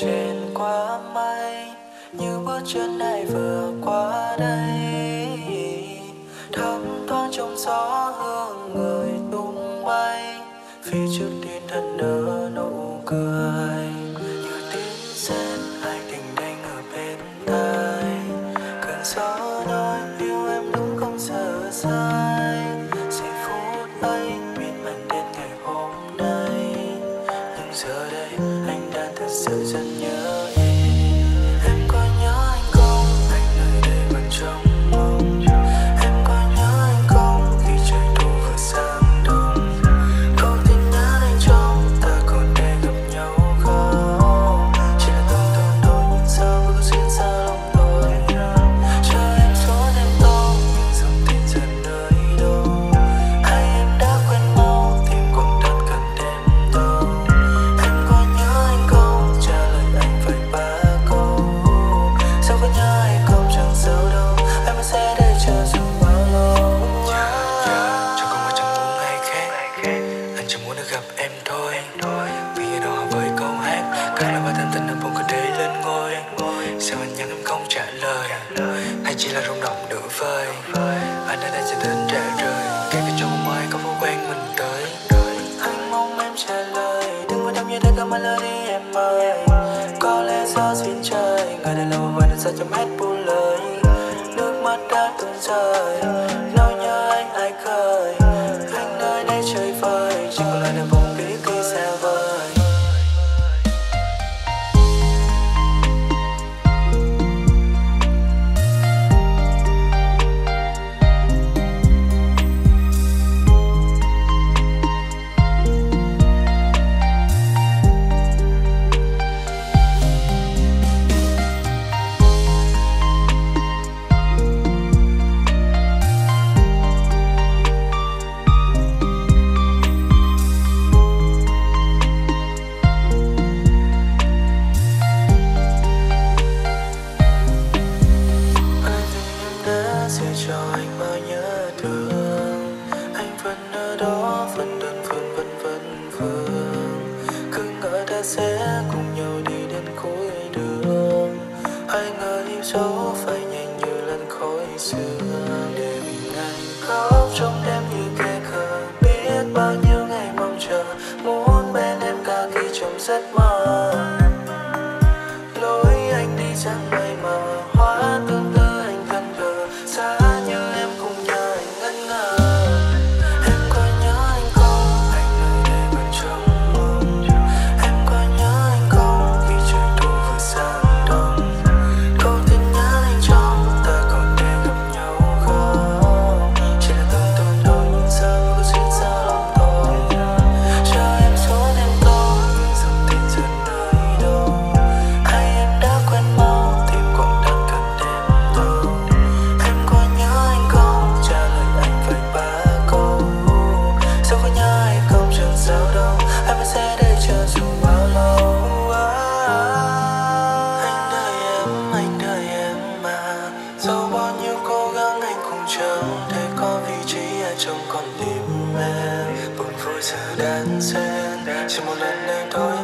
trên quá mây, như bước chân này vừa qua đây, thấm thoáng trong gió hương người tung bay, phía trước thiên thần nở nụ cười, như tiếng sét hai tình đánh ở bên tai, cơn gió nói yêu em đúng không sợ sai, giây phút ấy miên man đến ngày hôm nay, nhưng giờ đây anh đang thật sự rất nhớ em. Em có nhớ anh không? Anh nơi đây vẫn trong mộng. Em có nhớ anh không? Khi trời thu vừa sang đông, câu tin nhắn anh trong ta còn để gặp nhau không? Chỉ là tưởng tượng thôi nhưng sao vẫn có xuyên xa lòng tôi. Chờ em số đêm tối nhưng dòng tin dần nơi đâu, hay em đã quên mau tìm còn thật cần đêm đâu. Em có nhớ anh không? Trả lời anh phải ba câu. Sao có nhớ hay không chẳng sao đâu, em vẫn sẽ đây chờ dù bao lâu. Chẳng có mà chẳng muốn ngày khác, anh chỉ muốn được gặp em thôi. Vì ở đó với câu hát, các lời và thân tình anh buồn cứ để lên ngôi. Sao anh nhắn em không trả lời, hay chỉ là rung động nửa vời. Anh đã đang chờ đến trả rời, kể cả cho không ai có vô quen mình tới. Anh mong em trả lời, đừng quan tâm như thế cả mà lỡ đi em ơi. Có lẽ do duyên trời, người đã lâu và đã xa trong hết buồn lời. Nước mắt đã tuôn rơi, nỗi nhớ anh ai khơi. Anh nơi đây trời vơi, chỉ còn lại là vùng ký ức xa vời. Sẽ cho anh bao nhớ thương, anh vẫn ở đó vẫn đơn phương vẫn vương, cứ ngỡ ta sẽ cùng nhau đi đến cuối đường. Hai người yêu dấu phải nhanh như lần khói sương, để mình anh khóc trong đêm như kẻ khờ, biết bao nhiêu ngày mong chờ muốn bên em cả khi trong giấc mơ. Lối anh đi chẳng mây mờ, hóa tương tư anh thân thờ, xa như em cùng nhờ anh ngẩn ngơ. Em có nhớ anh không? Anh nơi đây vẫn trong mộng. Em có nhớ anh không? Khi trời thu vừa sang đông, câu tin nhắn anh trong ta còn để gặp nhau không? Chỉ là tưởng tượng thôi nhưng sao vẫn có xuyên xa lòng tôi. Chờ em số đêm tối nhưng dòng tin dần nơi đâu, hay em đã quên mau tìm còn thật cần đêm đâu. Em có nhớ anh không? Trả lời anh phải ba câu. Sao có nhớ hay không chẳng sao đâu, em vẫn sẽ đây chờ dù bao lâu. Anh đợi em mà, dẫu bao nhiêu cố gắng anh cũng chẳng thể có vị trí ở trong con tim em. Buồn vui giờ đan xen, chỉ một lần này thôi